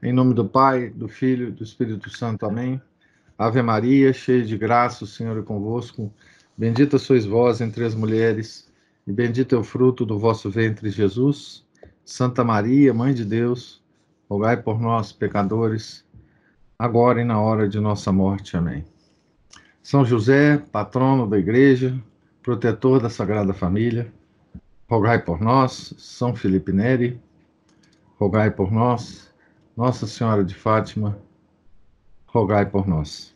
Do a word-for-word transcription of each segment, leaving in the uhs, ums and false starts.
Em nome do Pai, do Filho e do Espírito Santo. Amém. Ave Maria, cheia de graça, o Senhor é convosco. Bendita sois vós entre as mulheres, e bendito é o fruto do vosso ventre, Jesus. Santa Maria, Mãe de Deus, rogai por nós, pecadores, agora e na hora de nossa morte. Amém. São José, patrono da Igreja, protetor da Sagrada Família, rogai por nós. São Felipe Neri, rogai por nós. Nossa Senhora de Fátima, rogai por nós.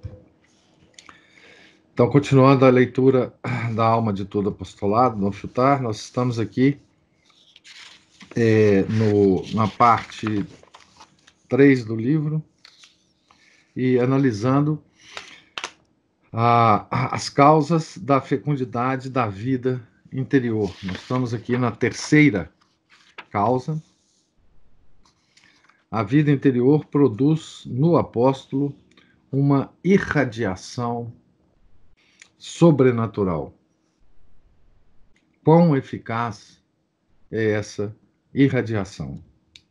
Então, continuando a leitura da Alma de Todo Apostolado, no Chutar, nós estamos aqui é, no, na parte três do livro e analisando a, as causas da fecundidade da vida interior. Nós estamos aqui na terceira causa. A vida interior produz no apóstolo uma irradiação sobrenatural. Quão eficaz é essa irradiação?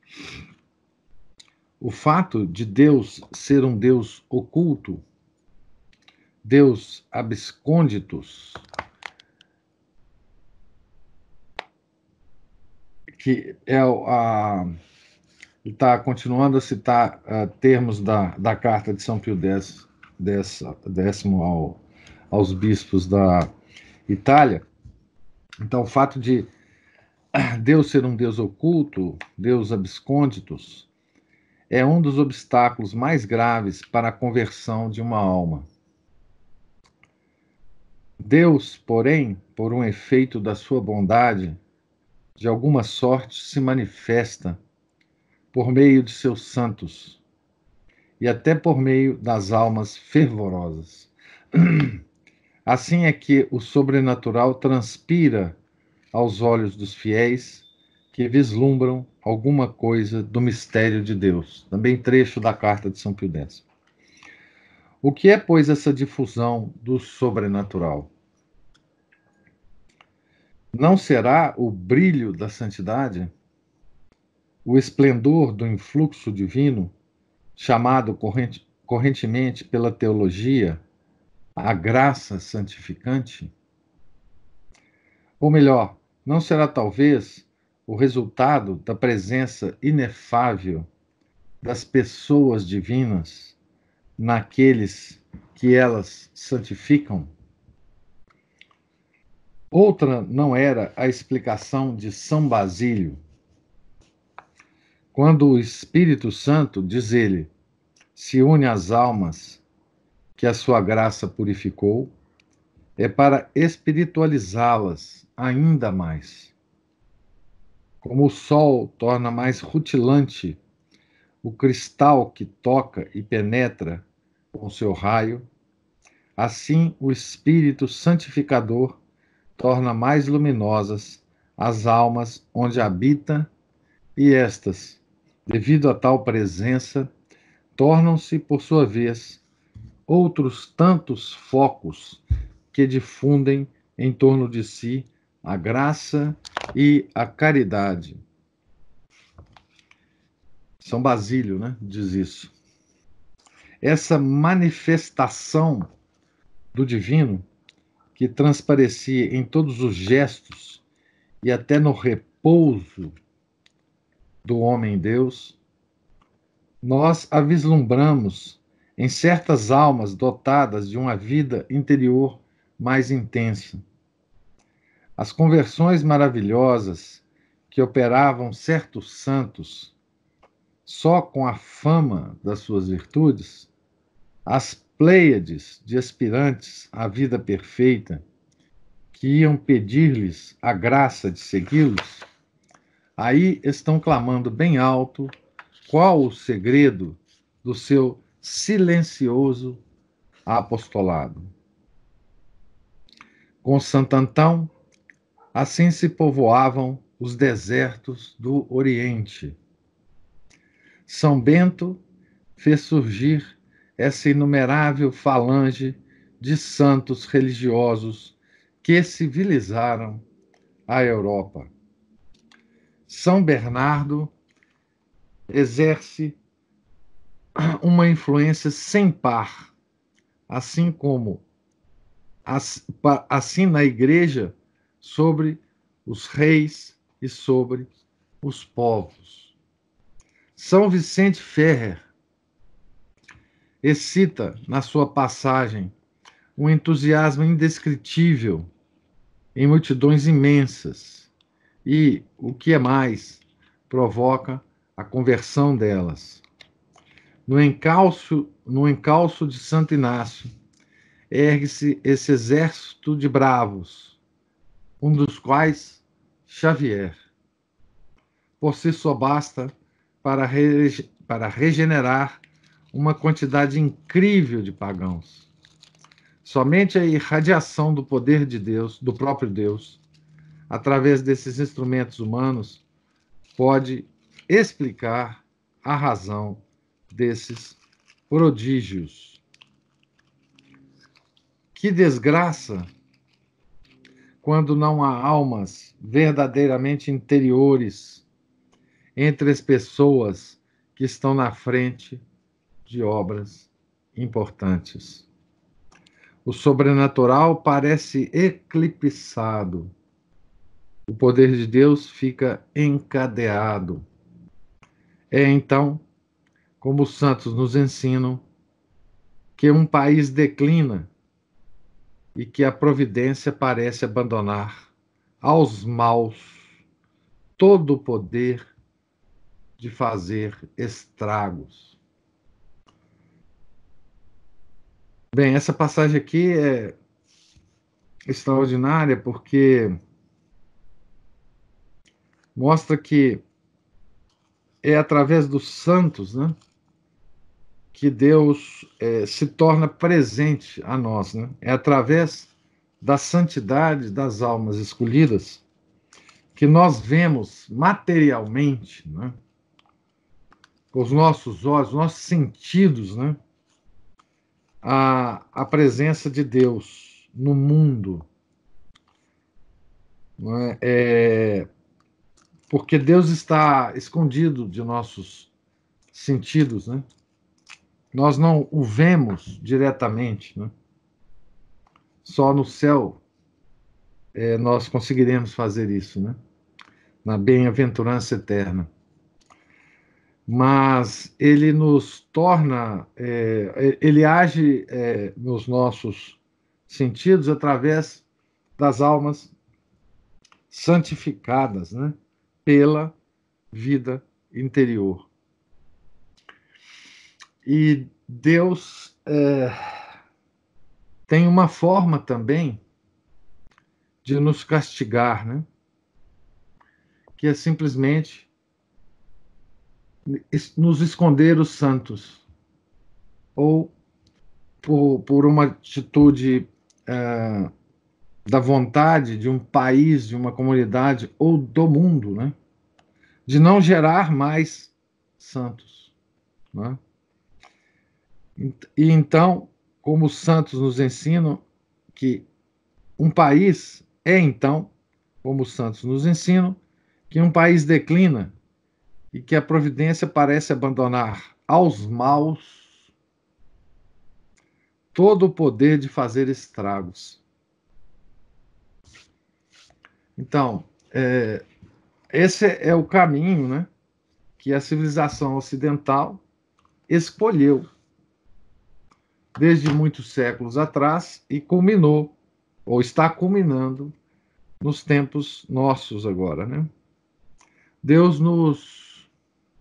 O fato de Deus ser um Deus oculto, Deus abscônditos, que é a... Ele está continuando a citar uh, termos da, da carta de São Pio X, décimo ao, aos bispos da Itália. Então, o fato de Deus ser um Deus oculto, Deus abscônditos, é um dos obstáculos mais graves para a conversão de uma alma. Deus, porém, por um efeito da sua bondade, de alguma sorte se manifesta por meio de seus santos e até por meio das almas fervorosas. Assim é que o sobrenatural transpira aos olhos dos fiéis que vislumbram alguma coisa do mistério de Deus. Também trecho da carta de São Pio X. O que é, pois, essa difusão do sobrenatural? Não será o brilho da santidade? O esplendor do influxo divino, chamado corrente, correntemente pela teologia a graça santificante? Ou melhor, não será talvez o resultado da presença inefável das pessoas divinas naqueles que elas santificam? Outra não era a explicação de São Basílio, quando o Espírito Santo, diz ele, se une às almas que a sua graça purificou, é para espiritualizá-las ainda mais. Como o sol torna mais rutilante o cristal que toca e penetra com seu raio, assim o Espírito Santificador torna mais luminosas as almas onde habita, e estas, devido a tal presença, tornam-se, por sua vez, outros tantos focos que difundem em torno de si a graça e a caridade. São Basílio, né, diz isso. Essa manifestação do divino, que transparecia em todos os gestos e até no repouso do homem-deus, nós a vislumbramos em certas almas dotadas de uma vida interior mais intensa. As conversões maravilhosas que operavam certos santos só com a fama das suas virtudes, as pleiades de aspirantes à vida perfeita que iam pedir-lhes a graça de segui-los, aí estão clamando bem alto qual o segredo do seu silencioso apostolado. Com Santo Antão, assim se povoavam os desertos do Oriente. São Bento fez surgir essa inumerável falange de santos religiosos que civilizaram a Europa. São Bernardo exerce uma influência sem par, assim como assim na igreja sobre os reis e sobre os povos. São Vicente Ferrer excita na sua passagem um entusiasmo indescritível em multidões imensas e, o que é mais, provoca a conversão delas. No encalço, no encalço de Santo Inácio, ergue-se esse exército de bravos, um dos quais Xavier. Por si só basta para, re, para regenerar uma quantidade incrível de pagãos. Somente a irradiação do poder de Deus, do próprio Deus, através desses instrumentos humanos, pode explicar a razão desses prodígios. Que desgraça quando não há almas verdadeiramente interiores entre as pessoas que estão na frente de obras importantes. O sobrenatural parece eclipsado. O poder de Deus fica encadeado. É então, como os santos nos ensinam, que um país declina e que a providência parece abandonar aos maus todo o poder de fazer estragos. Bem, essa passagem aqui é extraordinária porque mostra que é através dos santos, né, que Deus é, se torna presente a nós, né? É através da santidade das almas escolhidas que nós vemos materialmente, né, com os nossos olhos, nossos sentidos, né, a, a presença de Deus no mundo. Não é? É, porque Deus está escondido de nossos sentidos, né? Nós não o vemos diretamente, né? Só no céu é, nós conseguiremos fazer isso, né? Na bem-aventurança eterna. Mas ele nos torna, é, ele age é, nos nossos sentidos através das almas santificadas, né? Pela vida interior. E Deus é, tem uma forma também de nos castigar, né? Que é simplesmente nos esconder os santos, ou por, por uma atitude é, da vontade de um país, de uma comunidade ou do mundo, né? De não gerar mais santos, né? E então, como os santos nos ensinam que um país é então, como os santos nos ensinam, que um país declina e que a providência parece abandonar aos maus todo o poder de fazer estragos. Então, é, esse é o caminho, né, que a civilização ocidental escolheu desde muitos séculos atrás e culminou, ou está culminando, nos tempos nossos agora, né? Deus nos...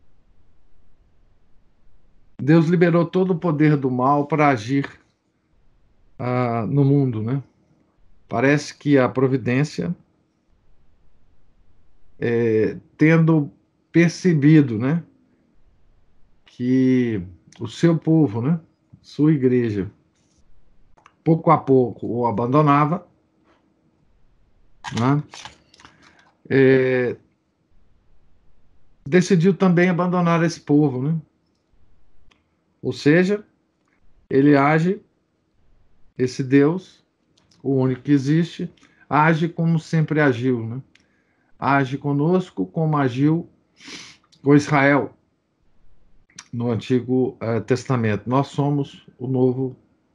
Deus liberou todo o poder do mal para agir ah, no mundo, né? Parece que a providência, é, tendo percebido, né, que o seu povo, né, sua igreja, pouco a pouco o abandonava, né, é, decidiu também abandonar esse povo, né? Ou seja, ele age, esse Deus, o único que existe, age como sempre agiu, né? Age conosco como agiu com Israel. no Antigo eh, Testamento. Nós somos o novo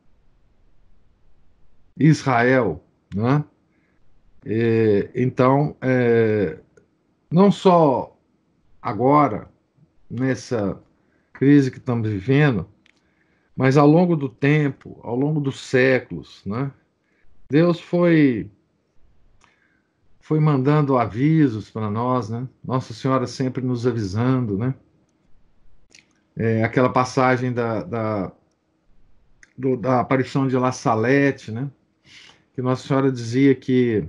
Israel, né? E, então, é, não só agora, nessa crise que estamos vivendo, mas ao longo do tempo, ao longo dos séculos, né? Deus foi foi mandando avisos para nós, né? Nossa Senhora sempre nos avisando, né? É, aquela passagem da, da, do- da aparição de La Salete, né? Que Nossa Senhora dizia que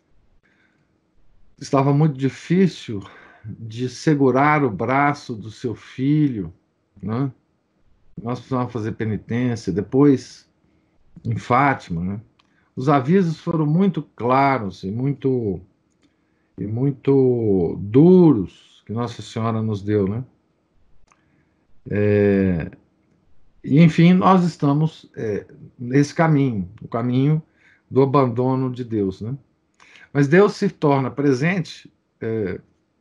estava muito difícil de segurar o braço do seu filho, né? Nós precisávamos fazer penitência. Depois, em Fátima, né? Os avisos foram muito claros e muito e muito duros que Nossa Senhora nos deu, né? E enfim, nós estamos é, nesse caminho, o caminho do abandono de Deus, né? Mas Deus se torna presente é,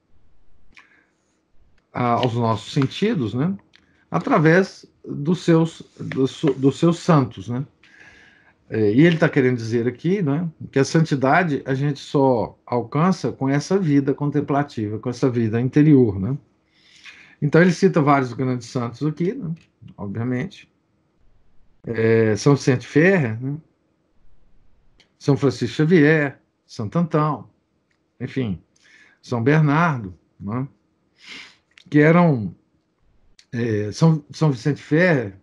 aos nossos sentidos, né? Através dos seus, dos, dos seus santos, né? É, e ele está querendo dizer aqui, né, que a santidade a gente só alcança com essa vida contemplativa, com essa vida interior, né? Então ele cita vários grandes santos aqui, né, obviamente. É, São Vicente Ferrer, né, São Francisco Xavier, Santo Antão, enfim, São Bernardo, né, que eram é, São, São Vicente Ferrer.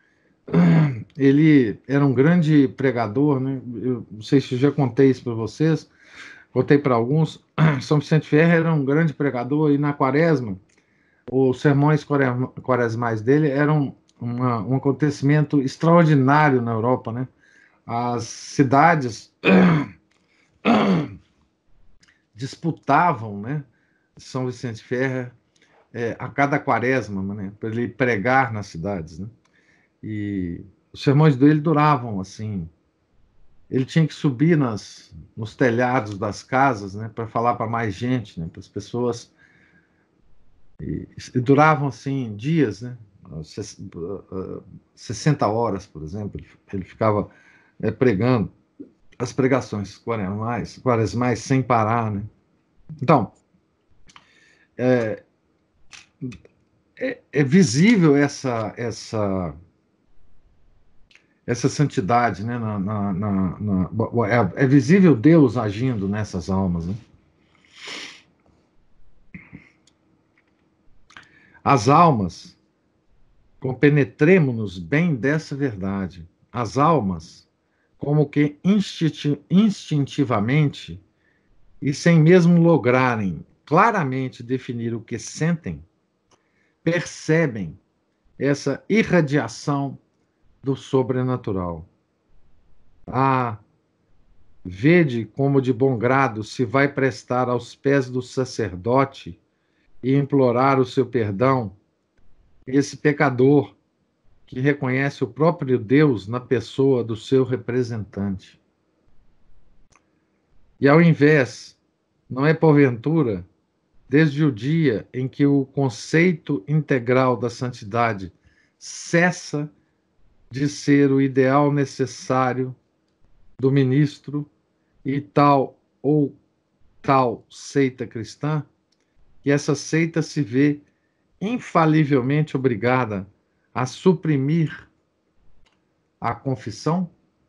Ele era um grande pregador, né? Eu não sei se eu já contei isso para vocês, contei para alguns. São Vicente Ferrer era um grande pregador e na Quaresma, os sermões quaresmais dele eram uma, um acontecimento extraordinário na Europa, né? As cidades disputavam, né? São Vicente Ferrer é, a cada Quaresma, né? Para ele pregar nas cidades, né? E os sermões dele duravam assim. Ele tinha que subir nas, nos telhados das casas, né, para falar para mais gente, né, para as pessoas. E, e duravam assim dias, né, sessenta horas, por exemplo. Ele ficava é, pregando as pregações quaresmais, quaresmais sem parar, né. Então, é, é visível essa essa essa santidade, né, na, na, na, na é, é visível Deus agindo nessas almas, né? As almas, compenetremo-nos bem dessa verdade. As almas, como que instinti instintivamente e sem mesmo lograrem claramente definir o que sentem, percebem essa irradiação do sobrenatural. Ah, vede como de bom grado se vai prestar aos pés do sacerdote e implorar o seu perdão, esse pecador que reconhece o próprio Deus na pessoa do seu representante. E ao invés, não é porventura, desde o dia em que o conceito integral da santidade cessa de ser o ideal necessário do ministro e tal ou tal seita cristã, que essa seita se vê infalivelmente obrigada a suprimir a confissão?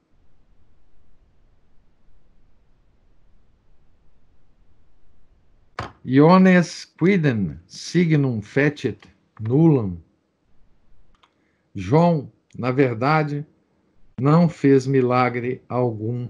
Iones quidem signum fecit nullam. João, na verdade, não fez milagre algum.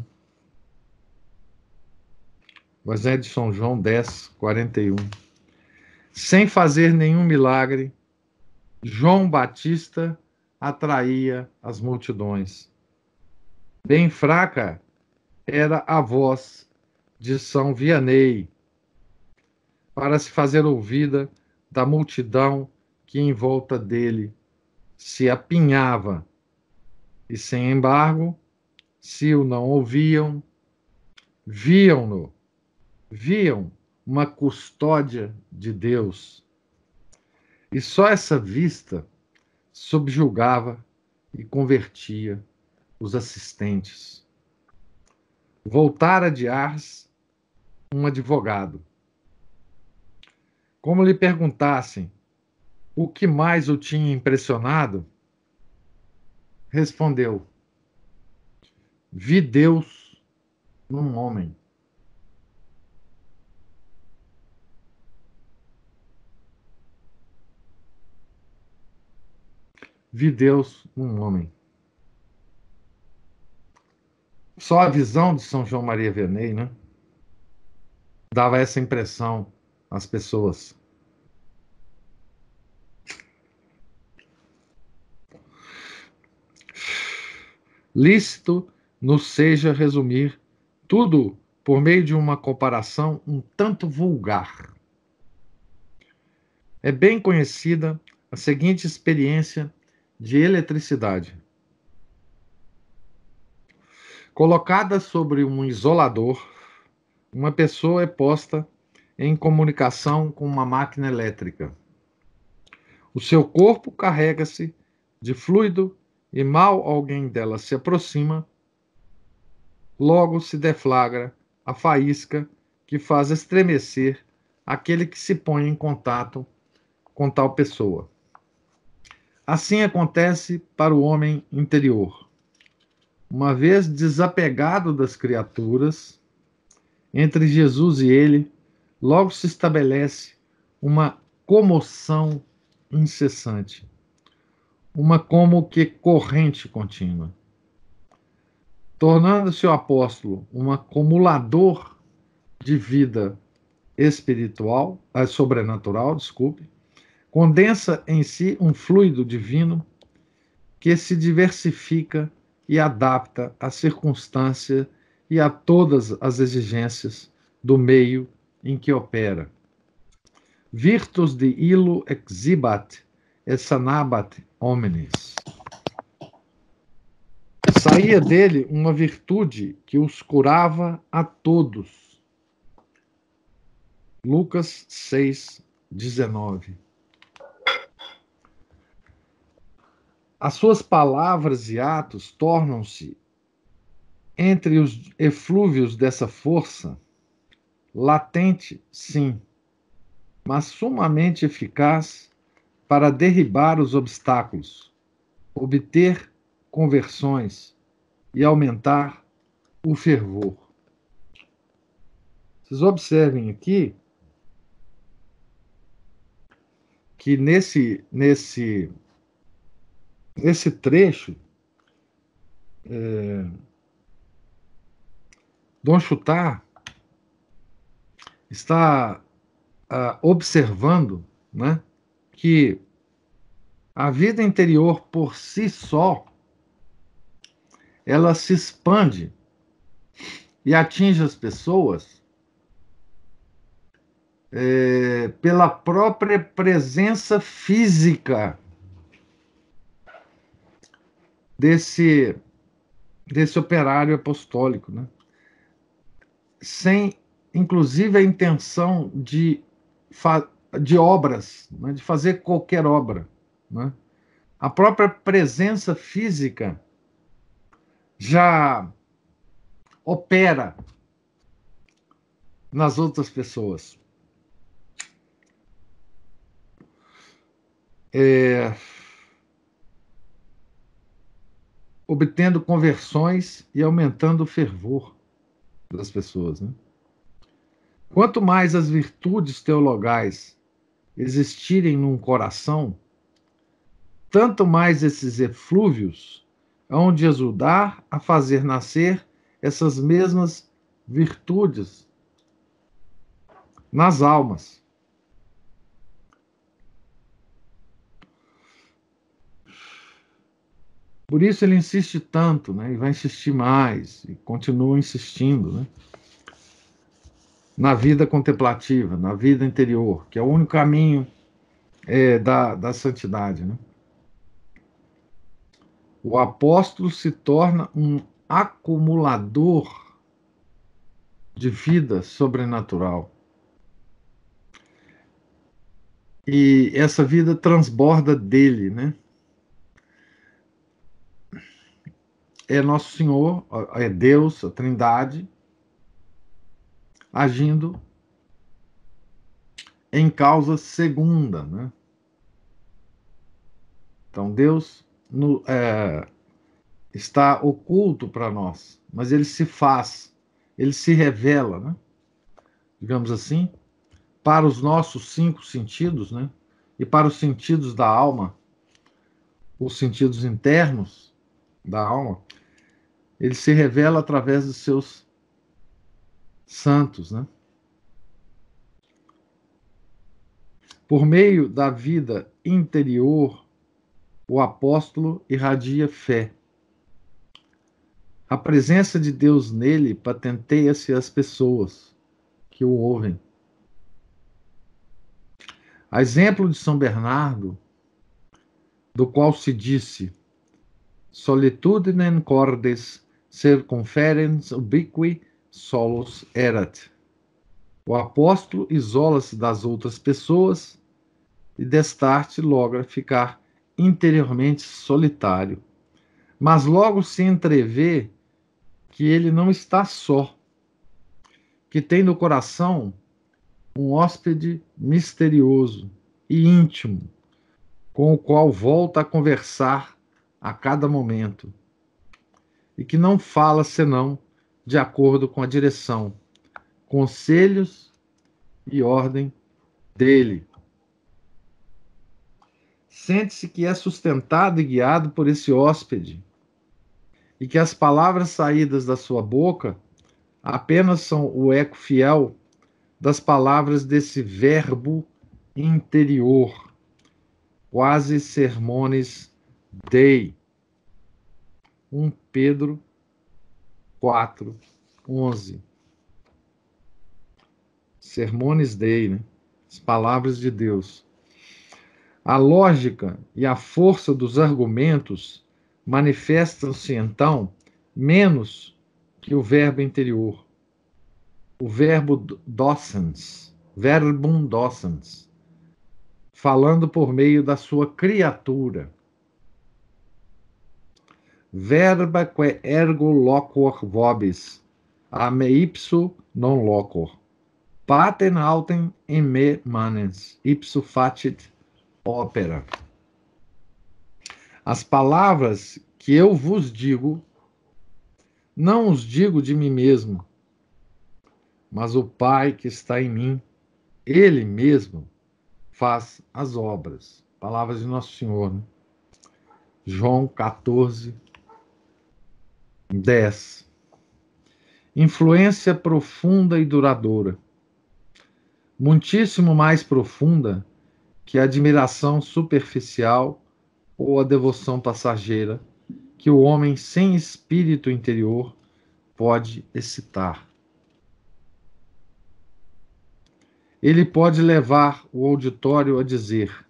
Evangelho de São João dez, quarenta e um. Sem fazer nenhum milagre, João Batista atraía as multidões. Bem fraca era a voz de São Vianney para se fazer ouvida da multidão que em volta dele se apinhava, e sem embargo, se o não ouviam, viam-no, viam uma custódia de Deus. E só essa vista subjugava e convertia os assistentes. Voltara de Ars um advogado. Como lhe perguntassem o que mais o tinha impressionado, respondeu: vi Deus num homem. Vi Deus num homem. Só a visão de São João Maria Vianney, né, dava essa impressão às pessoas. Lícito nos seja resumir tudo por meio de uma comparação um tanto vulgar. É bem conhecida a seguinte experiência de eletricidade. Colocada sobre um isolador, uma pessoa é posta em comunicação com uma máquina elétrica. O seu corpo carrega-se de fluido e mal alguém dela se aproxima, logo se deflagra a faísca que faz estremecer aquele que se põe em contato com tal pessoa. Assim acontece para o homem interior. Uma vez desapegado das criaturas, entre Jesus e ele, logo se estabelece uma comoção incessante, uma como que corrente contínua. Tornando-se o apóstolo um acumulador de vida espiritual, eh, sobrenatural, desculpe, condensa em si um fluido divino que se diversifica e adapta à circunstância e a todas as exigências do meio em que opera. Virtus de illo exhibat et sanabat homines. Saía dele uma virtude que os curava a todos. Lucas seis, dezenove. As suas palavras e atos tornam-se, entre os eflúvios dessa força, latente, sim, mas sumamente eficaz para derribar os obstáculos, obter conversões e aumentar o fervor. Vocês observem aqui que nesse, nesse, nesse trecho, é, Dom Chutar está ah, observando, né, que a vida interior por si só, ela se expande e atinge as pessoas é, pela própria presença física desse, desse operário apostólico, né? Sem, inclusive, a intenção de, de obras, né? De fazer qualquer obra, né? A própria presença física já opera nas outras pessoas. É, obtendo conversões e aumentando o fervor das pessoas, né? Quanto mais as virtudes teologais existirem num coração, tanto mais esses eflúvios hão de ajudar a fazer nascer essas mesmas virtudes nas almas. Por isso ele insiste tanto, né? E vai insistir mais, e continua insistindo, né? Na vida contemplativa, na vida interior, que é o único caminho é, da, da santidade, né? O apóstolo se torna um acumulador de vida sobrenatural. E essa vida transborda dele, né? é Nosso Senhor, é Deus, a Trindade, agindo em causa segunda, né? Então, Deus no, é, está oculto para nós, mas ele se faz, ele se revela, né? Digamos assim, para os nossos cinco sentidos, né? E para os sentidos da alma, os sentidos internos da alma, ele se revela através dos seus santos, né? Por meio da vida interior, o apóstolo irradia fé. A presença de Deus nele patenteia-se às pessoas que o ouvem. A exemplo de São Bernardo, do qual se disse: Solitudinem cordes circumferens ubiqui solus erat. O apóstolo isola-se das outras pessoas e destarte logra ficar interiormente solitário. Mas logo se entrevê que ele não está só, que tem no coração um hóspede misterioso e íntimo, com o qual volta a conversar a cada momento, e que não fala senão de acordo com a direção, conselhos e ordem dele. Sente-se que é sustentado e guiado por esse hóspede, e que as palavras saídas da sua boca apenas são o eco fiel das palavras desse verbo interior, quase sermones Dei. um Pedro quatro, onze. Sermones Dei, né? As palavras de Deus. A lógica e a força dos argumentos manifestam-se, então, menos que o verbo interior. O verbo docens, verbum docens, falando por meio da sua criatura. Verba que ergo locor vobis, a me ipso non locor. Patem autem in me manens, ipso facit opera. As palavras que eu vos digo, não os digo de mim mesmo, mas o Pai que está em mim, ele mesmo faz as obras. Palavras de Nosso Senhor, né? João quatorze, dez. Influência profunda e duradoura. Muitíssimo mais profunda que a admiração superficial ou a devoção passageira que o homem sem espírito interior pode excitar. Ele pode levar o auditório a dizer: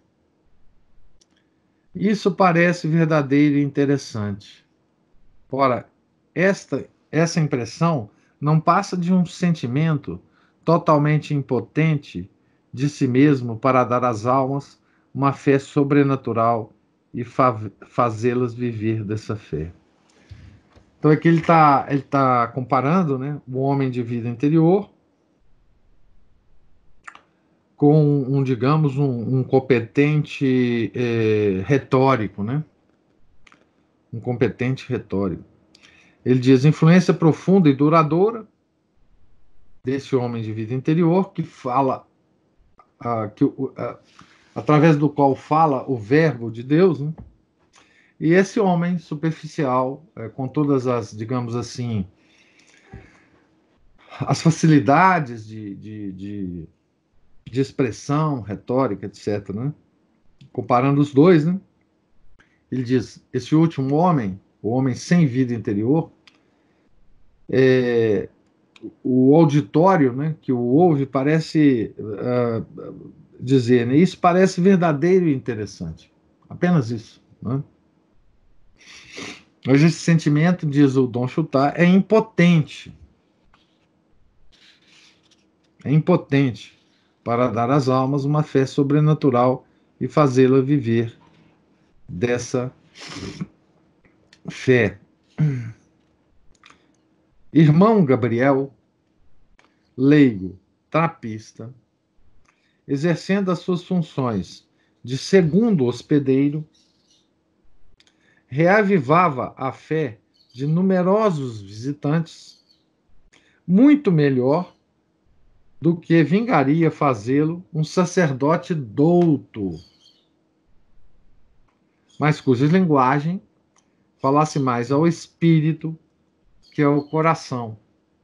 isso parece verdadeiro e interessante. Ora, esta, essa impressão não passa de um sentimento totalmente impotente de si mesmo para dar às almas uma fé sobrenatural e fa fazê-las viver dessa fé. Então aqui ele está ele tá comparando, né, o homem de vida interior com um, digamos, um, um competente é, retórico, né? Um competente retórico. Ele diz: influência profunda e duradoura desse homem de vida interior que fala, uh, que, uh, através do qual fala o verbo de Deus, né? E esse homem superficial, uh, com todas as, digamos assim, as facilidades de, de, de, de expressão, retórica, etcétera, né? Comparando os dois, né? Ele diz: esse último homem, o homem sem vida interior, é, o auditório, né, que o ouve parece uh, dizer, né, isso parece verdadeiro e interessante. Apenas isso. Né? Mas esse sentimento, diz o Dom Chutar, é impotente. É impotente para dar às almas uma fé sobrenatural e fazê-la viver dessa fé. Irmão Gabriel, leigo, trapista, exercendo as suas funções de segundo hospedeiro, reavivava a fé de numerosos visitantes, muito melhor do que vingaria fazê-lo um sacerdote douto, mas cuja linguagem falasse mais ao espírito que ao coração.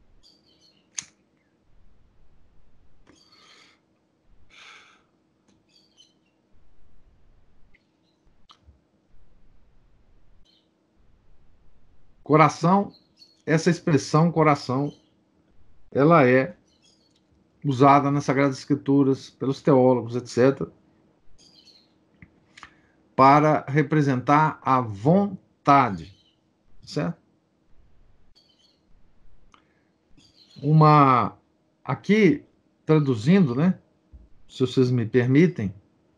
Coração, essa expressão coração, ela é usada nas Sagradas Escrituras pelos teólogos, etcétera, para representar a vontade, certo? Uma, aqui, traduzindo, né, se vocês me permitem,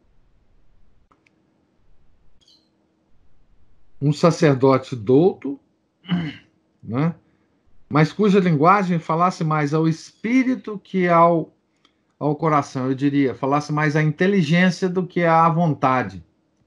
um sacerdote douto, né, mas cuja linguagem falasse mais ao espírito que ao, ao coração, eu diria, falasse mais à inteligência do que à vontade.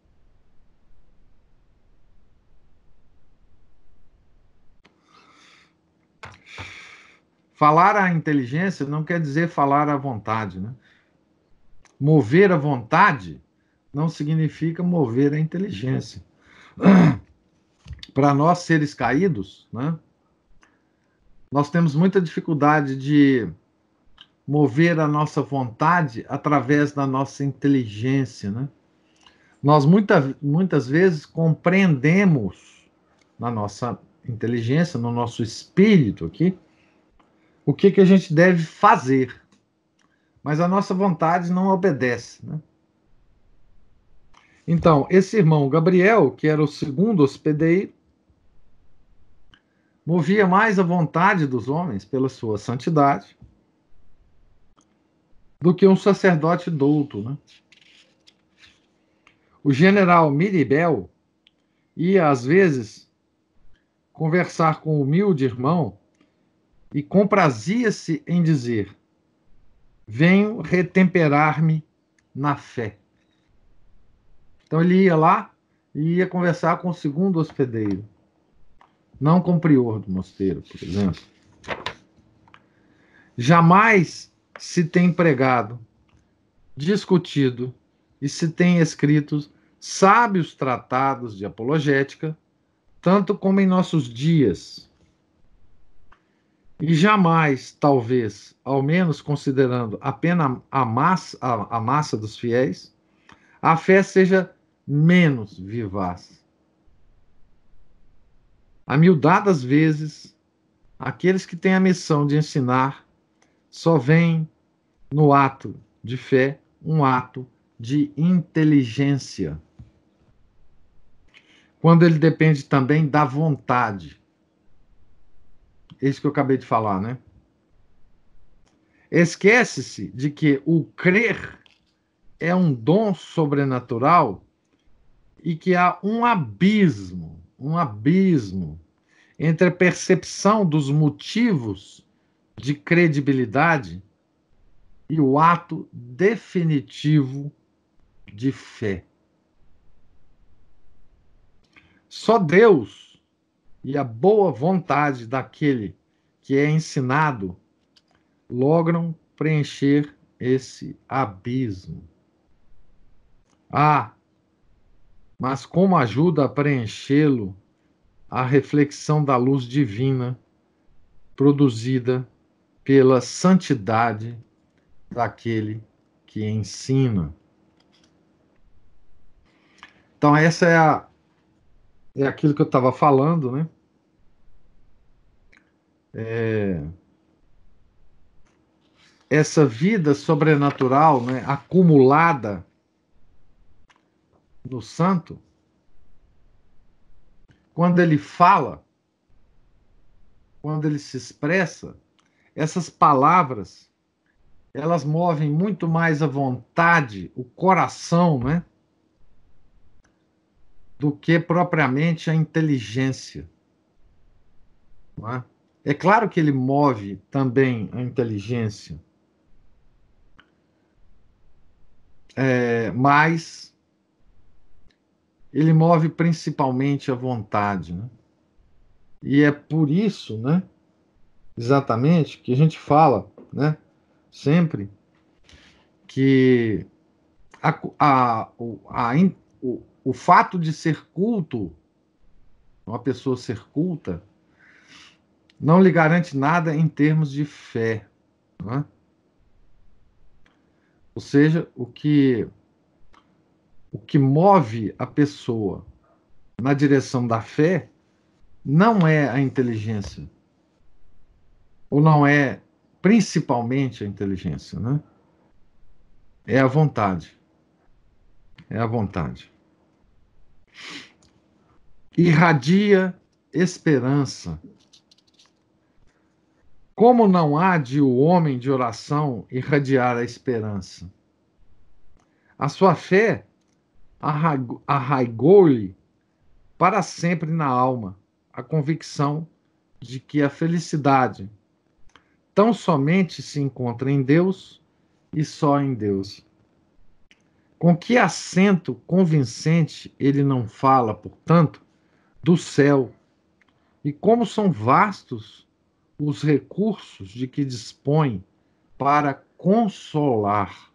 Falar à inteligência não quer dizer falar à vontade, né? Mover a vontade não significa mover a inteligência. Para nós, seres caídos, né, nós temos muita dificuldade de mover a nossa vontade através da nossa inteligência, né? Nós muita, muitas vezes compreendemos na nossa inteligência, no nosso espírito aqui, o que, que a gente deve fazer, mas a nossa vontade não obedece, né? Então, esse irmão Gabriel, que era o segundo hospedeiro, movia mais a vontade dos homens pela sua santidade do que um sacerdote douto, né? O general Miribel ia, às vezes, conversar com o humilde irmão e comprazia-se em dizer: venho retemperar-me na fé. Então ele ia lá e ia conversar com o segundo hospedeiro, não com o prior do mosteiro, por exemplo. Jamais se tem pregado, discutido e se tem escrito sábios tratados de apologética, tanto como em nossos dias. E jamais, talvez, ao menos considerando apenas a massa, a, a massa dos fiéis, a fé seja menos vivaz. A miudadas vezes, aqueles que têm a missão de ensinar só veem no ato de fé um ato de inteligência, quando ele depende também da vontade. É isso que eu acabei de falar, né? Esquece-se de que o crer é um dom sobrenatural e que há um abismo, um abismo entre a percepção dos motivos de credibilidade e o ato definitivo de fé. Só Deus e a boa vontade daquele que é ensinado logram preencher esse abismo. Ah, mas como ajuda a preenchê-lo a reflexão da luz divina produzida pela santidade daquele que ensina. Então, essa é, a, é aquilo que eu estava falando, né? É, essa vida sobrenatural, né, acumulada no santo, quando ele fala, quando ele se expressa, essas palavras, elas movem muito mais a vontade, o coração, né, do que propriamente a inteligência. não é? É claro que ele move também a inteligência, é, mas ele move principalmente a vontade, né? E é por isso, né, exatamente, que a gente fala, né, sempre que a, a, o, a, in- o, o fato de ser culto, uma pessoa ser culta, não lhe garante nada em termos de fé, né? Ou seja, o que, o que move a pessoa na direção da fé não é a inteligência, ou não é principalmente a inteligência, né? É a vontade, é a vontade. Irradia esperança. Como não há de o homem de oração irradiar a esperança? A sua fé arraigou-lhe para sempre na alma a convicção de que a felicidade tão somente se encontra em Deus e só em Deus. Com que acento convincente ele não fala, portanto, do céu, e como são vastos os recursos de que dispõe para consolar.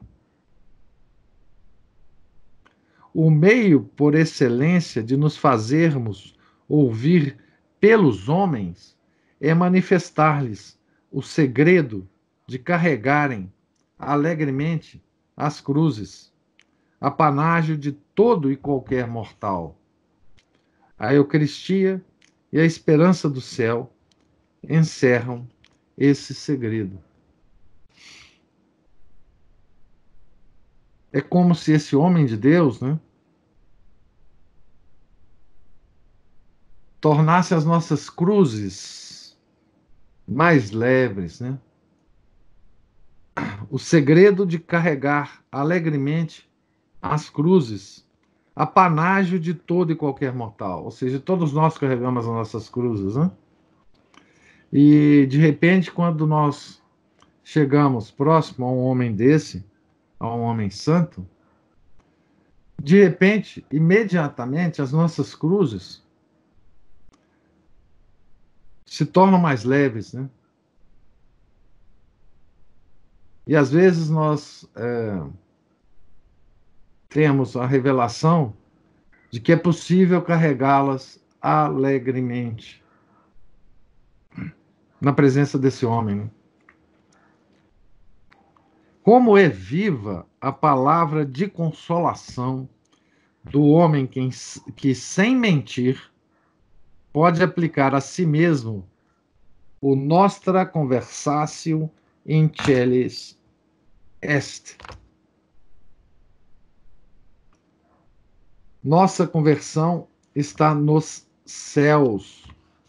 O meio por excelência de nos fazermos ouvir pelos homens é manifestar-lhes o segredo de carregarem alegremente as cruzes, apanágio de todo e qualquer mortal. A Eucaristia e a esperança do céu encerram esse segredo. É como se esse homem de Deus, né, tornasse as nossas cruzes mais leves, né? O segredo de carregar alegremente as cruzes, apanágio de todo e qualquer mortal. Ou seja, todos nós carregamos as nossas cruzes, né? E de repente, quando nós chegamos próximo a um homem desse, a um homem santo, de repente, imediatamente, as nossas cruzes se tornam mais leves, né? E às vezes nós é, temos a revelação de que é possível carregá-las alegremente na presença desse homem, né? Como é viva a palavra de consolação do homem que, que, sem mentir, pode aplicar a si mesmo o nostra conversatio in celis est. Nossa conversão está nos céus.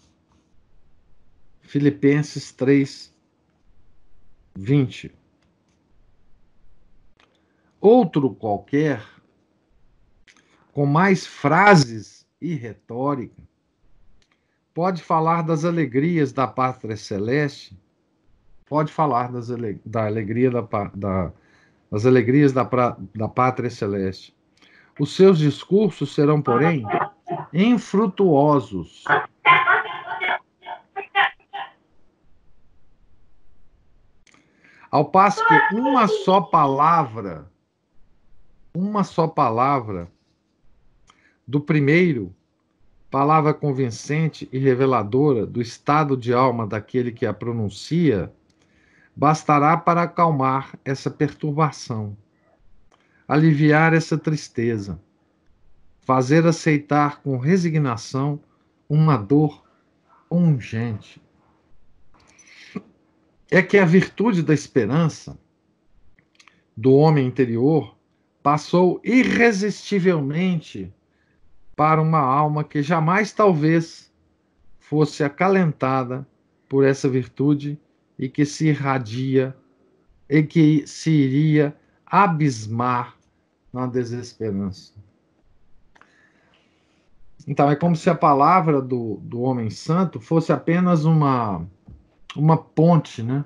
Filipenses três, vinte. Outro qualquer, com mais frases e retórica, pode falar das alegrias da pátria celeste, pode falar das, da alegria da, da, das alegrias da, da pátria celeste. Os seus discursos serão, porém, infrutuosos. Ao passo que uma só palavra, uma só palavra do primeiro, palavra convincente e reveladora do estado de alma daquele que a pronuncia, bastará para acalmar essa perturbação, aliviar essa tristeza, fazer aceitar com resignação uma dor pungente. É que a virtude da esperança do homem interior passou irresistivelmente para uma alma que jamais talvez fosse acalentada por essa virtude e que se irradia e que se iria abismar na desesperança. Então, é como se a palavra do, do homem santo fosse apenas uma, uma ponte, né?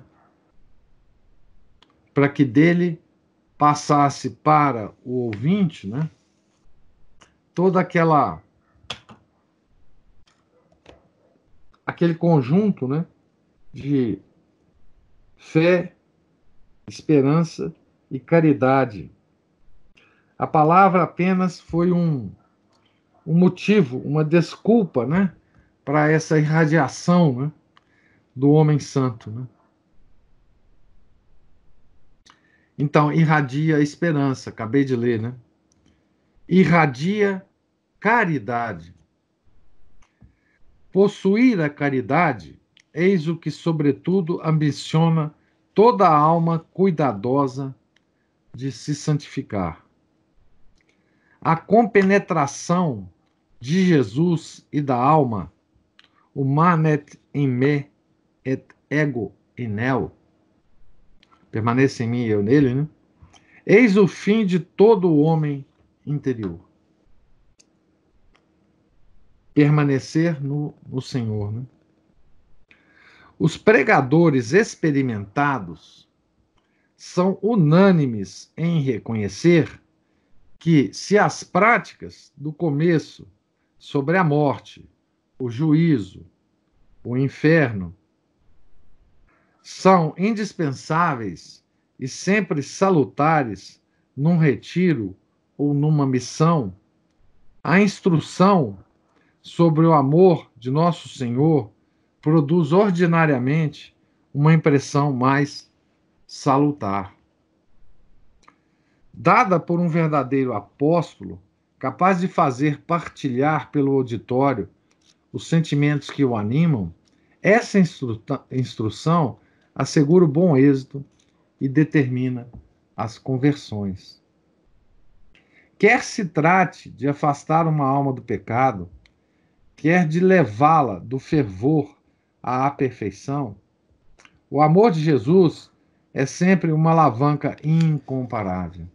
Para que dele passasse para o ouvinte, né? Toda aquela aquele conjunto, né? De fé, esperança e caridade. A palavra apenas foi um, um motivo, uma desculpa, né? Para essa irradiação, né? Do homem santo, né? Então, irradia esperança, acabei de ler, né? Irradia caridade. Possuir a caridade, eis o que, sobretudo, ambiciona toda a alma cuidadosa de se santificar. A compenetração de Jesus e da alma, o manet in me et ego in neo, permanece em mim e eu nele, né? Eis o fim de todo o homem interior. Permanecer no, no Senhor, né? Os pregadores experimentados são unânimes em reconhecer que, se as práticas do começo sobre a morte, o juízo, o inferno, são indispensáveis e sempre salutares num retiro ou numa missão, a instrução sobre o amor de nosso Senhor produz ordinariamente uma impressão mais salutar. Dada por um verdadeiro apóstolo, capaz de fazer partilhar pelo auditório os sentimentos que o animam, essa instru instrução assegura o bom êxito e determina as conversões. Quer se trate de afastar uma alma do pecado, quer de levá-la do fervor à perfeição, o amor de Jesus é sempre uma alavanca incomparável.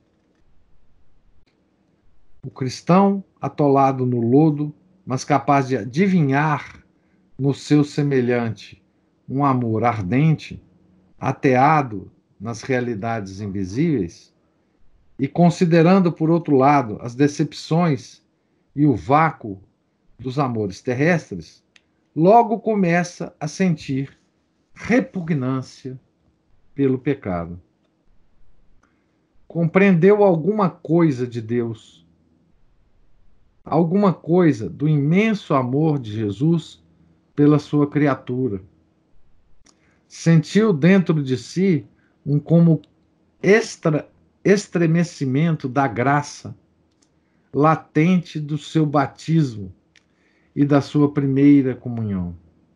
O cristão atolado no lodo, mas capaz de adivinhar no seu semelhante um amor ardente, ateado nas realidades invisíveis, e considerando, por outro lado, as decepções e o vácuo dos amores terrestres, logo começa a sentir repugnância pelo pecado. Compreendeu alguma coisa de Deus, alguma coisa do imenso amor de Jesus pela sua criatura. Sentiu dentro de si um como extra, estremecimento da graça latente do seu batismo e da sua primeira comunhão.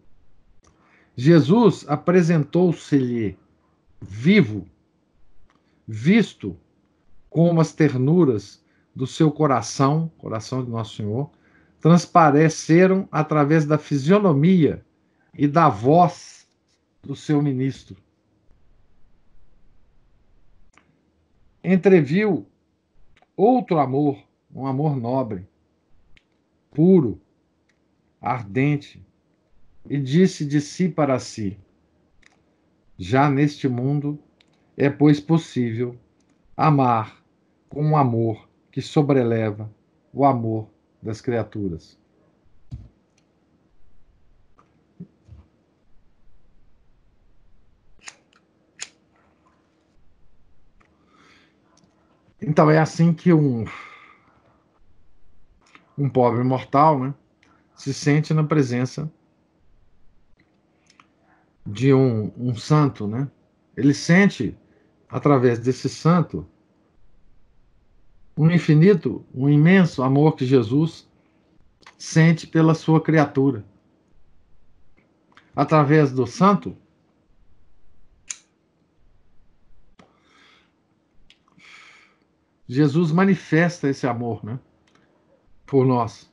Jesus apresentou-se-lhe vivo, visto como as ternuras do seu coração, coração de Nosso Senhor, transpareceram através da fisionomia e da voz do seu ministro. Entreviu outro amor, um amor nobre, puro, ardente, e disse de si para si: já neste mundo é, pois, possível amar com um amor que sobreleva o amor das criaturas. Então é assim que um, um pobre mortal, né, se sente na presença de um, um santo, né? Ele sente, através desse santo, um infinito, um imenso amor que Jesus sente pela sua criatura. Através do santo, Jesus manifesta esse amor, né, por nós.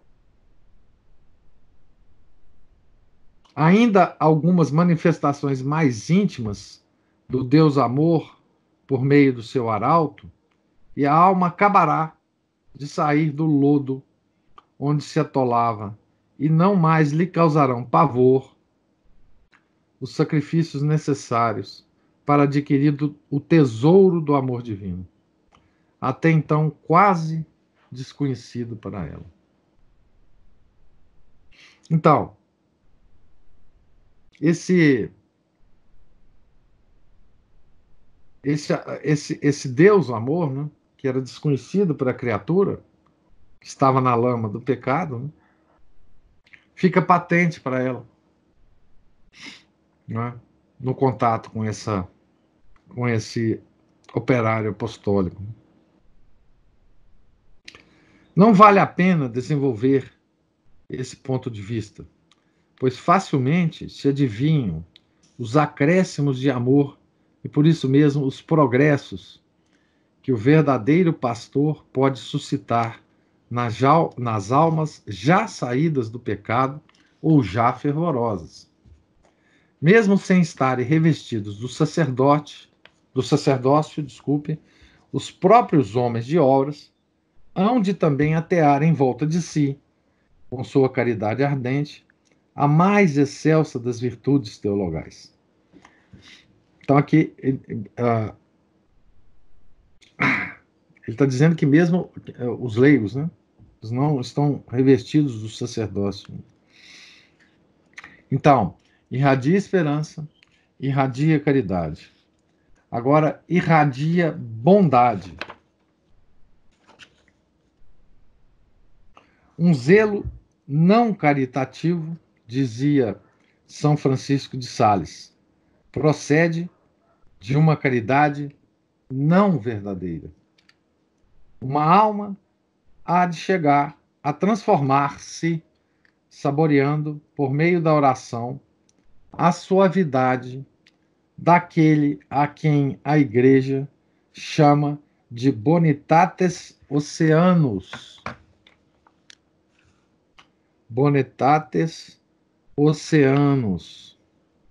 Ainda algumas manifestações mais íntimas do Deus amor por meio do seu arauto, e a alma acabará de sair do lodo onde se atolava, e não mais lhe causarão pavor os sacrifícios necessários para adquirir o tesouro do amor divino, até então quase desconhecido para ela. Então, esse esse esse esse Deus, o amor, né, que era desconhecido para a criatura, que estava na lama do pecado, né, fica patente para ela, né, no contato com essa com esse operário apostólico. Não vale a pena desenvolver esse ponto de vista, pois facilmente se adivinham os acréscimos de amor e, por isso mesmo, os progressos que o verdadeiro pastor pode suscitar nas, nas almas já saídas do pecado ou já fervorosas. Mesmo sem estarem revestidos do sacerdote, do sacerdócio, desculpe, os próprios homens de obras hão de também atear em volta de si, com sua caridade ardente, a mais excelsa das virtudes teologais. Então, aqui, ele uh, está dizendo que mesmo uh, os leigos, né, eles não estão revestidos do sacerdócio. Então, irradia esperança, irradia caridade. Agora, irradia bondade. Um zelo não caritativo, dizia São Francisco de Sales, procede de uma caridade não verdadeira. Uma alma há de chegar a transformar-se, saboreando, por meio da oração, a suavidade daquele a quem a Igreja chama de bonitates oceanos. Bonitates oceanos.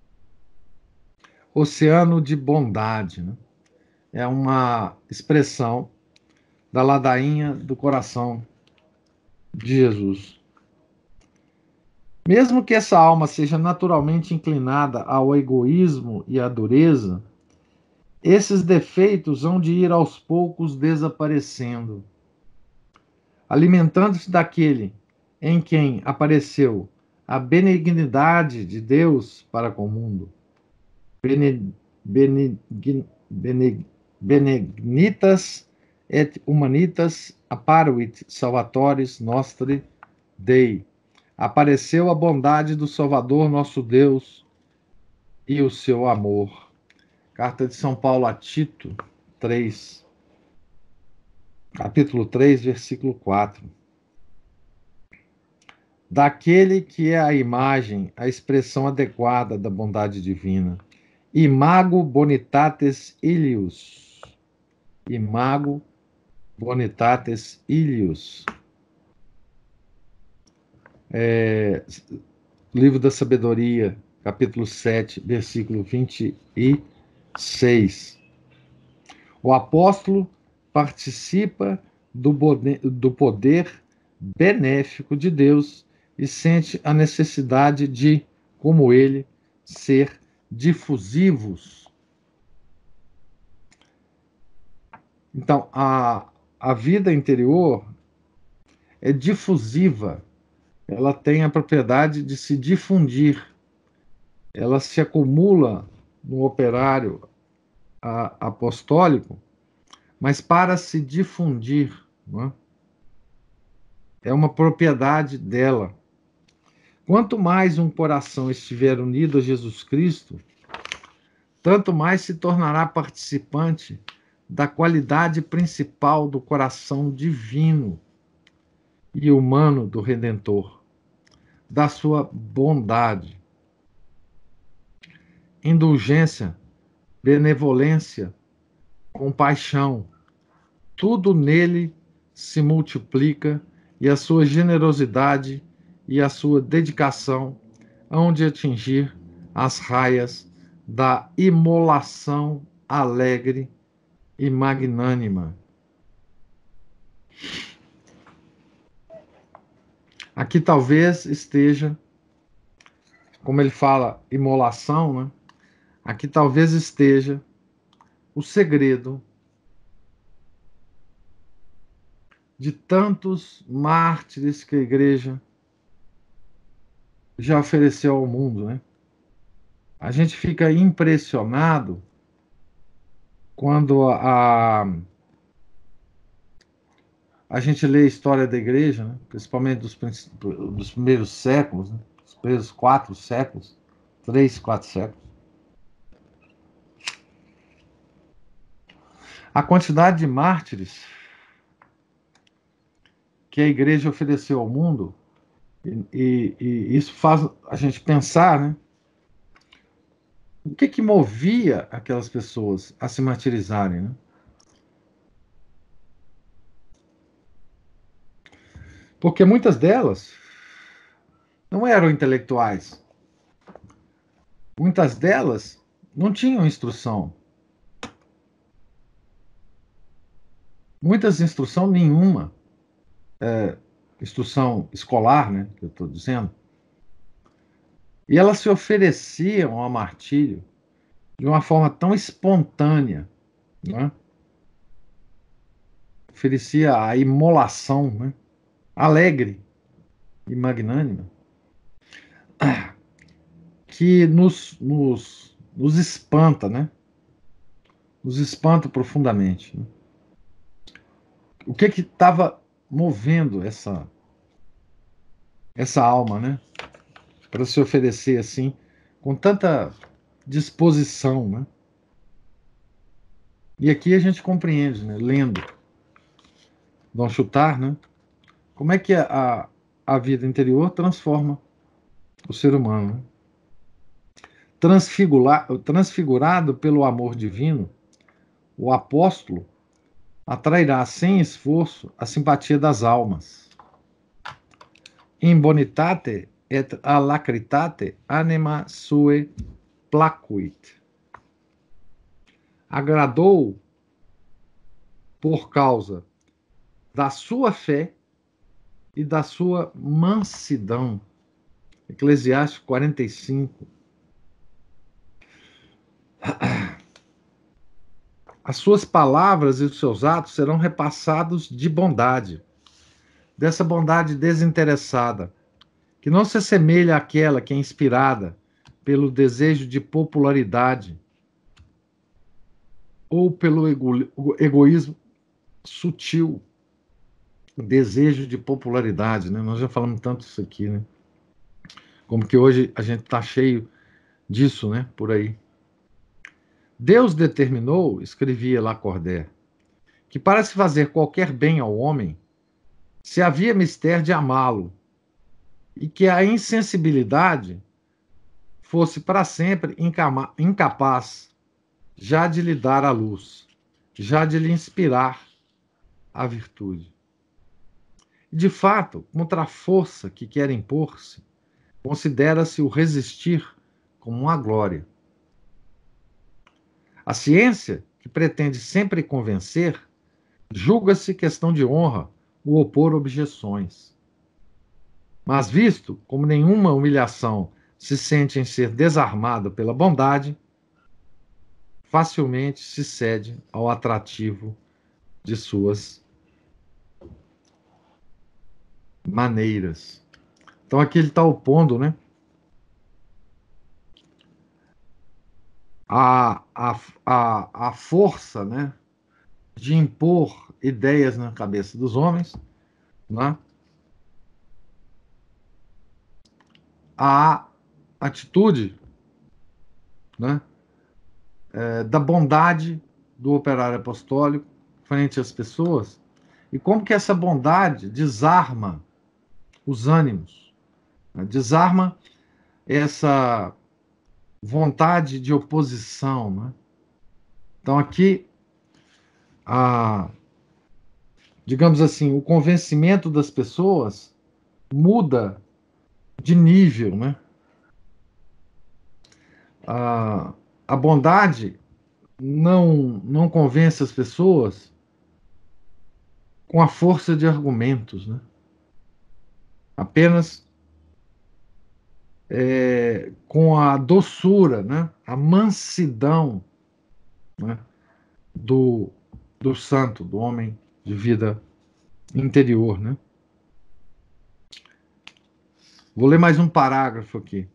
Oceano de bondade, né? É uma expressão da ladainha do coração de Jesus. Mesmo que essa alma seja naturalmente inclinada ao egoísmo e à dureza, esses defeitos hão de ir aos poucos desaparecendo, alimentando-se daquele em quem apareceu a benignidade de Deus para com o mundo. Bene, bene, bene, benignitas et humanitas apparuit salvatoris nostri Dei. Apareceu a bondade do Salvador nosso Deus e o seu amor. Carta de São Paulo a Tito, três, capítulo três, versículo quatro. Daquele que é a imagem, a expressão adequada da bondade divina. Imago bonitates ilius. Imago bonitates ilius. É, Livro da Sabedoria, capítulo sete, versículo vinte e seis. O apóstolo participa do, do poder benéfico de Deus e sente a necessidade de, como ele, ser difusivos. Então, a, a vida interior é difusiva. Ela tem a propriedade de se difundir. Ela se acumula no operário a, apostólico, mas para se difundir, não é? É uma propriedade dela. Quanto mais um coração estiver unido a Jesus Cristo, tanto mais se tornará participante da qualidade principal do coração divino e humano do Redentor, da sua bondade, indulgência, benevolência, compaixão. Tudo nele se multiplica e a sua generosidade e a sua dedicação hão de atingir as raias da imolação alegre e magnânima. Aqui talvez esteja, como ele fala, imolação, né? Aqui talvez esteja o segredo de tantos mártires que a igreja já ofereceu ao mundo, né? A gente fica impressionado quando a, a gente lê a história da igreja, né? Principalmente dos, dos primeiros séculos, né? Os primeiros quatro séculos, três, quatro séculos. A quantidade de mártires que a igreja ofereceu ao mundo, e, e, e isso faz a gente pensar, né? O que que movia aquelas pessoas a se martirizarem, né? Porque muitas delas não eram intelectuais. Muitas delas não tinham instrução. Muitas instrução nenhuma. É, instrução escolar, né? Que eu estou dizendo. E elas se ofereciam ao martírio de uma forma tão espontânea, né? Oferecia a imolação, né? Alegre e magnânima, que nos, nos, nos espanta, né? Nos espanta profundamente. Né? O que que estava movendo essa essa alma, né? Para se oferecer assim, com tanta disposição, né? E aqui a gente compreende, né? Lendo Dom Chutar, né? Como é que a, a vida interior transforma o ser humano, né? Transfigurado, transfigurado pelo amor divino, o apóstolo atrairá sem esforço a simpatia das almas. In bonitate et alacritate anima sue placuit. Agradou por causa da sua fé e da sua mansidão. Eclesiastes quarenta e cinco. As suas palavras e os seus atos serão repassados de bondade, dessa bondade desinteressada, que não se assemelha àquela que é inspirada pelo desejo de popularidade ou pelo ego, egoísmo sutil, o desejo de popularidade, né? Nós já falamos tanto isso aqui, né? Como que hoje a gente está cheio disso, né? Por aí. Deus determinou, escrevia Lacordaire, que para se fazer qualquer bem ao homem, se havia mister de amá-lo, e que a insensibilidade fosse para sempre incapaz já de lhe dar a luz, já de lhe inspirar a virtude. De fato, contra a força que quer impor-se, considera-se o resistir como uma glória. A ciência, que pretende sempre convencer, julga-se questão de honra o opor objeções. Mas visto como nenhuma humilhação se sente em ser desarmado pela bondade, facilmente se cede ao atrativo de suas maneiras. Então aqui ele está opondo, né? A, a, a, a força, né? De impor ideias na cabeça dos homens, né? A atitude, né? É, da bondade do operário apostólico frente às pessoas e como que essa bondade desarma os ânimos, né? Desarma essa vontade de oposição, né? Então aqui, a, digamos assim, o convencimento das pessoas muda de nível, né? A, a bondade não, não convence as pessoas com a força de argumentos, né? Apenas é, com a doçura, né? A mansidão, né? do, do santo, do homem de vida interior, né? Vou ler mais um parágrafo aqui.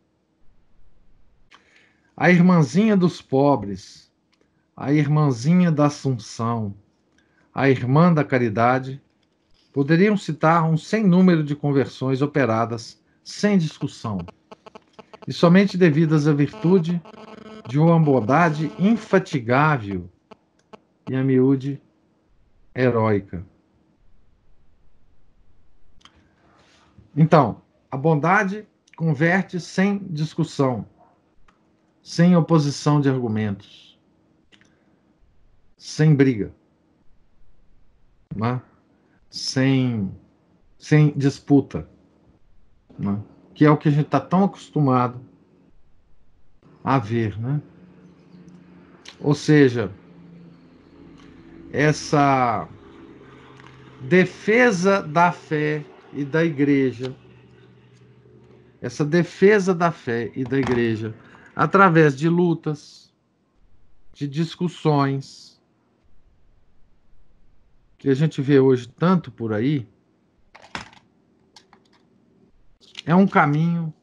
A irmãzinha dos pobres, a irmãzinha da Assunção, a irmã da caridade, poderiam citar um sem número de conversões operadas sem discussão, e somente devidas à virtude de uma bondade infatigável e a miúde heróica. Então, a bondade converte sem discussão, sem oposição de argumentos, sem briga, né? sem, sem disputa, né? Que é o que a gente está tão acostumado a ver. Né? Ou seja, essa defesa da fé e da igreja, essa defesa da fé e da igreja, através de lutas, de discussões, que a gente vê hoje tanto por aí, é um caminho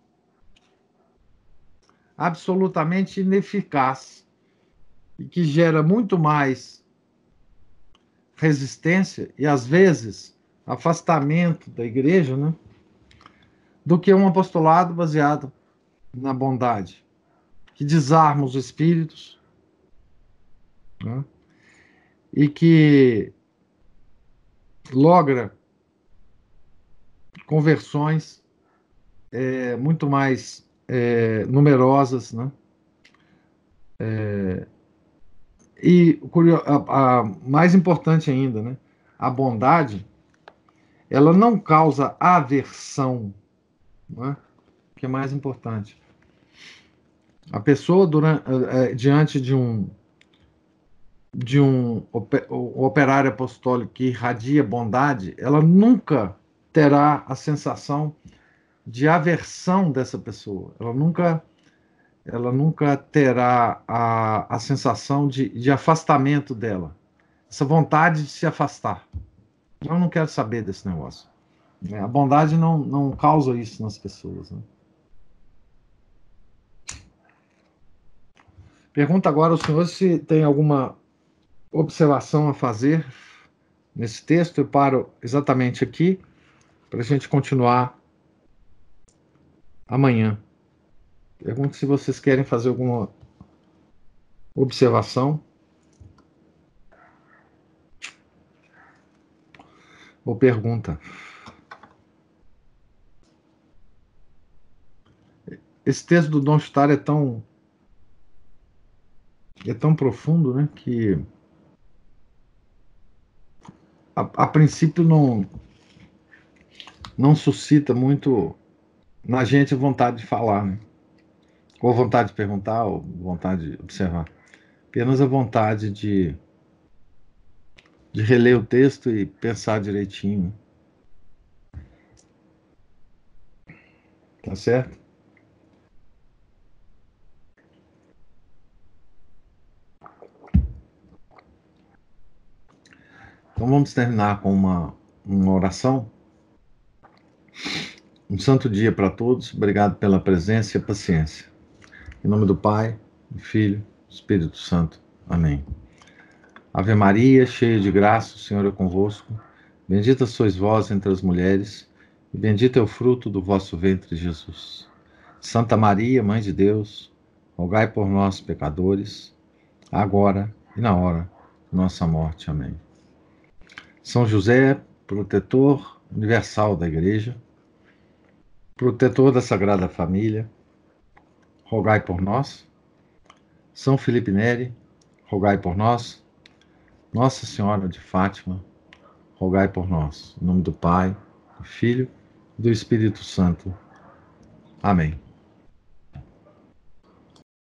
absolutamente ineficaz e que gera muito mais resistência e, às vezes, afastamento da igreja, né, do que um apostolado baseado na bondade, que desarma os espíritos, né, e que logra conversões é, muito mais é, numerosas, né? É, e a, a mais importante ainda, né? A bondade, ela não causa aversão, né? Que é mais importante. A pessoa durante, é, diante de um de um operário apostólico que irradia bondade, ela nunca terá a sensação de aversão dessa pessoa. Ela nunca, ela nunca terá a, a sensação de, de afastamento dela. Essa vontade de se afastar. Eu não quero saber desse negócio. A bondade não, não causa isso nas pessoas. Né? Pergunta agora ao senhor se tem alguma observação a fazer nesse texto. Eu paro exatamente aqui para a gente continuar amanhã. Pergunto se vocês querem fazer alguma observação ou pergunta. Esse texto do Dom Star é tão é tão profundo, né, que a, a princípio não não suscita muito na gente vontade de falar, né? Ou vontade de perguntar, ou vontade de observar. Apenas a vontade de de reler o texto e pensar direitinho. Tá certo? Então vamos terminar com uma, uma oração. Um santo dia para todos. Obrigado pela presença e a paciência. Em nome do Pai, do Filho, do Espírito Santo. Amém. Ave Maria, cheia de graça, o Senhor é convosco. Bendita sois vós entre as mulheres, e bendito é o fruto do vosso ventre, Jesus. Santa Maria, Mãe de Deus, rogai por nós, pecadores, agora e na hora de nossa morte. Amém. São José, protetor universal da Igreja, protetor da Sagrada Família, rogai por nós. São Felipe Neri, rogai por nós. Nossa Senhora de Fátima, rogai por nós. Em nome do Pai, do Filho e do Espírito Santo. Amém.